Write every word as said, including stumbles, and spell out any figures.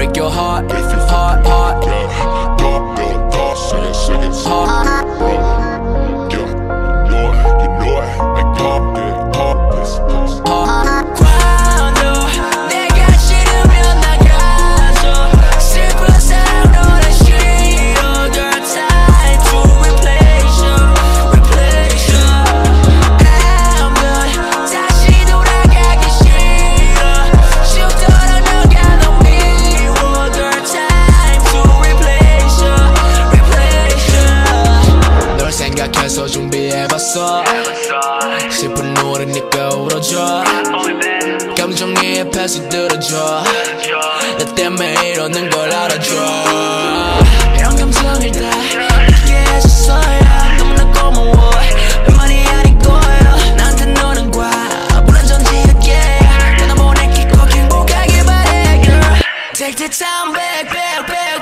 break your heart, heart, heart. 생각해서 준비해봤어 슬픈 노래니까 울어줘 감정에 패스 들어줘 나 때문에 이러는 걸 알아줘 이런 감정일 때 느끼게 해줬어야 너무나 고마워 웬만이 아닌 거야 나한테 너는 과 불안전지하게 나 보내기고 행복하게 바래 girl Take the time back back back